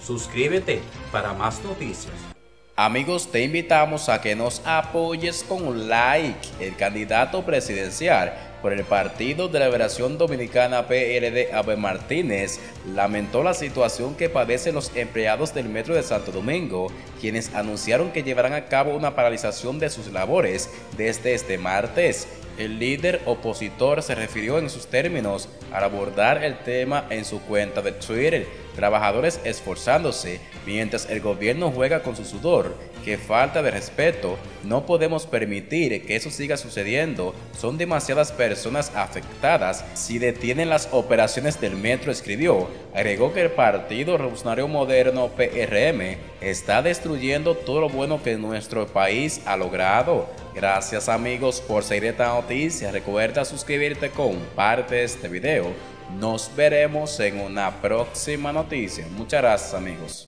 Suscríbete para más noticias. Amigos, te invitamos a que nos apoyes con un like. El candidato presidencial por el Partido de la Liberación Dominicana PLD, Abel Martínez, lamentó la situación que padecen los empleados del Metro de Santo Domingo, quienes anunciaron que llevarán a cabo una paralización de sus labores desde este martes. El líder opositor se refirió en sus términos al abordar el tema en su cuenta de Twitter: trabajadores esforzándose mientras el gobierno juega con su sudor. ¡Qué falta de respeto! No podemos permitir que eso siga sucediendo. Son demasiadas personas afectadas si detienen las operaciones del metro, escribió. Agregó que el Partido Revolucionario Moderno PRM está destruyendo todo lo bueno que nuestro país ha logrado. Gracias amigos por seguir esta noticia. Recuerda suscribirte, comparte este video. Nos veremos en una próxima noticia. Muchas gracias amigos.